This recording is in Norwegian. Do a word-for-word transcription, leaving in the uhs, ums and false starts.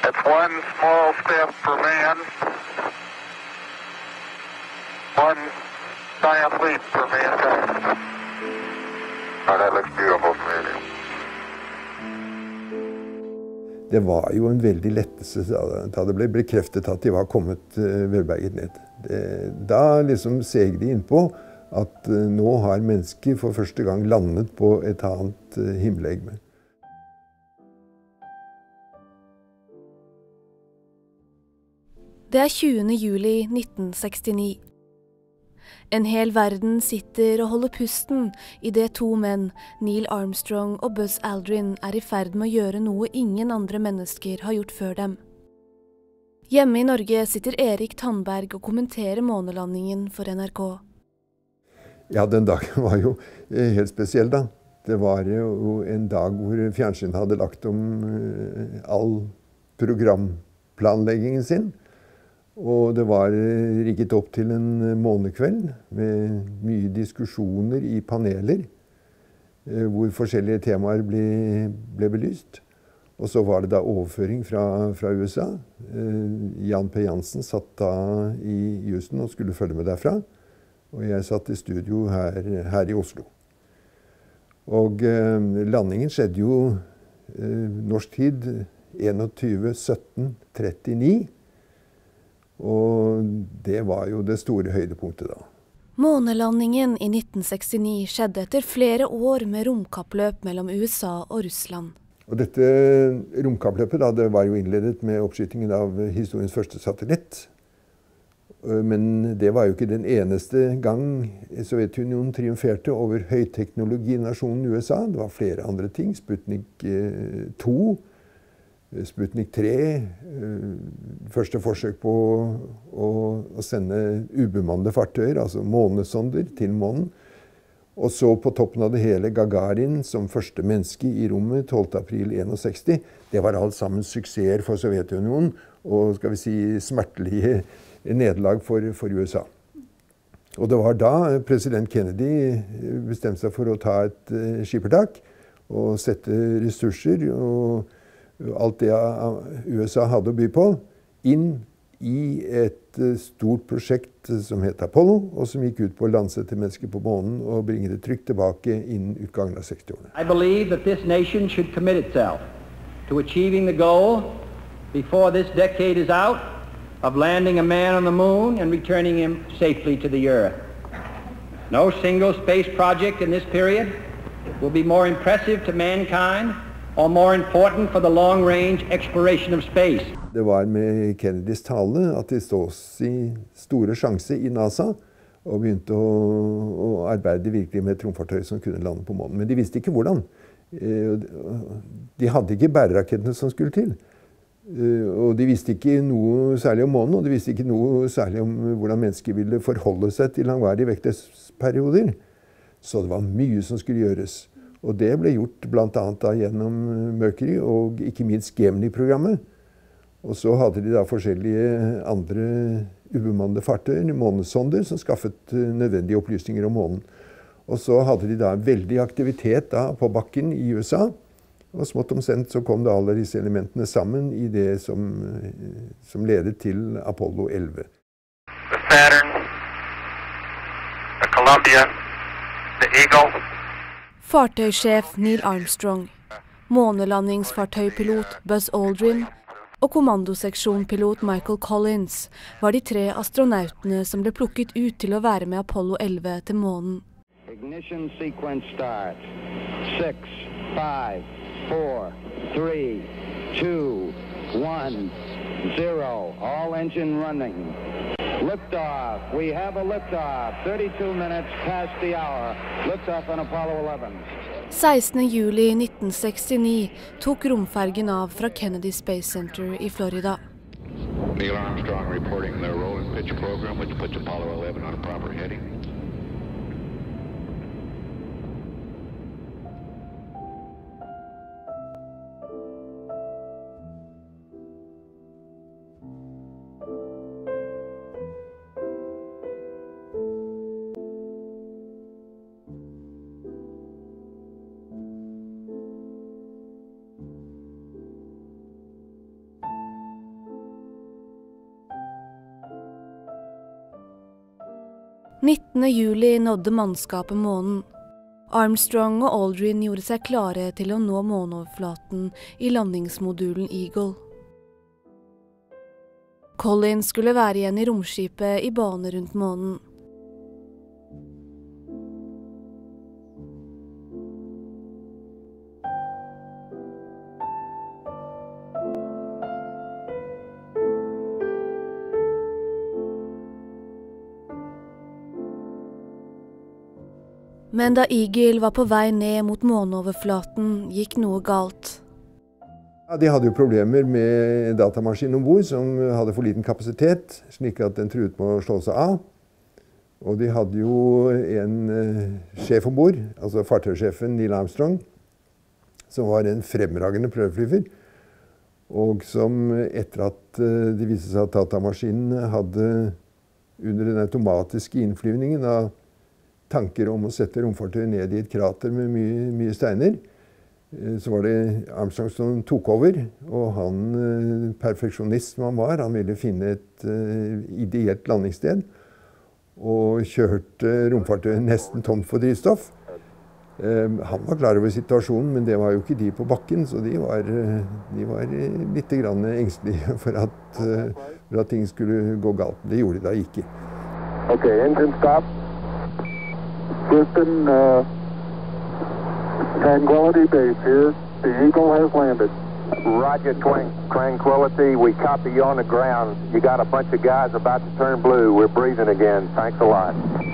It's one small step for man, one giant leap for mankind. Oh, that looks beautiful from here. Det var jo en veldig lettelse da det ble bekreftet at de var kommet velberget ned. Det, da liksom seg de innpå at nå har mennesker for første gang landet på et annet himmellegeme. Det er tjuende juli nitten sekstini. En hel verden sitter og holder pusten i det to menn, Neil Armstrong og Buzz Aldrin, er i ferd med å gjøre noe ingen andre mennesker har gjort før dem. Hjemme i Norge sitter Erik Tandberg og kommenterer månelandingen for N R K. Ja, den dagen var jo helt spesiell da. Det var jo en dag hvor fjernsynet hadde lagt om all programplanleggingen sin. Og det var rigget opp til en månekveld med mye diskusjoner i paneler, hvor forskjellige temaer ble, ble belyst. Og så var det da overføring fra, fra U S A. Jan P. Jansen satt da i Houston og skulle følge med derfra. Og jeg satt i studio her, her i Oslo. Og landingen skjedde jo norsk tid enogtyve sytten trettini. Og det var jo det store høydepunktet da. Månelandingen i nitten sekstini skjedde etter flere år med romkappløp mellom U S A og Russland. Og dette romkappløpet da, det var jo innledet med oppskytingen av historiens første satellitt. Men det var jo ikke den eneste gang Sovjetunionen triumferte over høyteknologinasjonen U S A. Det var flere andre ting, Sputnik to, Sputnik tre, første forsøk på å, å sende ubemannede fartøyer, altså månesonder til månen. Og så på toppen av det hele Gagarin som første menneske i rommet tolvte april seksten. Det var alt sammen suksesser for Sovjetunionen og skal vi si smertelige nederlag for, for U S A. Og det var da president Kennedy bestemte seg for å ta et uh, skippertak og sette ressurser og alt det U S A hadde å by på, inn i et stort prosjekt som het Apollo, og som gikk ut på å landsette mennesker på månen og bringe det trygt tilbake innen utgangen av sekstiårene. I believe that this nation should commit itself to achieving the goal before this decade is out of landing a man on the moon and returning him safely to the earth. No single space project in this period will be more impressive to mankind or more important for the long-range exploration of space. Det var med Kennedys tale at de så sin store sjanse i NASA og begynte å, å arbeide virkelig med et romfartøy som kunne lande på månen. Men de visste ikke hvordan. De hadde ikke bærerakettene som skulle til. Og de visste ikke noe særlig om månen, og de visste ikke noe særlig om hvordan mennesker ville forholde seg til langvarige vektesperioder. Så det var mye som skulle gjøres. Og det ble gjort blant annet da gjennom Mercury og ikke minst Gemini-programmet. Og så hadde de da forskjellige andre ubemannede fartøyer, månesonder, som skaffet nødvendige opplysninger om månen. Og så hadde de da veldig aktivitet da på bakken i U S A. Og smått omsent så kom da alle disse elementene sammen i det som, som ledet til Apollo elleve. The Saturn, the Columbia, the Eagle. Fartøysjef Neil Armstrong, månelandingsfartøypilot Buzz Aldrin og kommandoseksjonpilot Michael Collins var de tre astronautene som ble plukket ut til å være med Apollo elleve til månen. Ignition sequence start. Six, five, four, three, two, one, zero. All engine running. Liftoff. We have a liftoff. thirty-two minutes past the hour. Liftoff on Apollo eleven. sekstende juli nitten sekstini tok romfergen av fra Kennedy Space Center i Florida. Neil Armstrong reporting the roll and pitch program, which puts Apollo eleven on a proper heading. nittende juli nådde mannskapet månen. Armstrong og Aldrin gjorde seg klare til å nå måneoverflaten i landingsmodulen Eagle. Collins skulle være igjen i romskipet i bane rundt månen. Men da Eagle var på vei ned mot måneoverflaten, gikk noe galt. Ja, de hadde jo problemer med datamaskinen ombord, som hadde for liten kapasitet, slik at den truet med å slå seg av. Og de hadde jo en uh, sjef ombord, altså fartøysjefen Neil Armstrong, som var en fremragende prøveflyver, og som etter at uh, det viste seg at datamaskinen hadde under den automatiske innflyvningen av tanker om å sette romfartøyet ned i et krater med mye, mye steiner, så var det Armstrong som tok over, og han, perfeksjonist som han var, han ville finne et uh, ideelt landingssted, og kjørte romfartøyet nesten tomt for drivstoff. Uh, han var klar over situasjonen, men det var jo ikke de på bakken, så de var, de var litt grann engstelige for at, uh, for at ting skulle gå galt. Det gjorde de da ikke. Ok, engine stop. Houston, uh, Tranquility Base here. The Eagle has landed. Roger, Twan- Tranquility. We copy you on the ground. You got a bunch of guys about to turn blue. We're breathing again. Thanks a lot.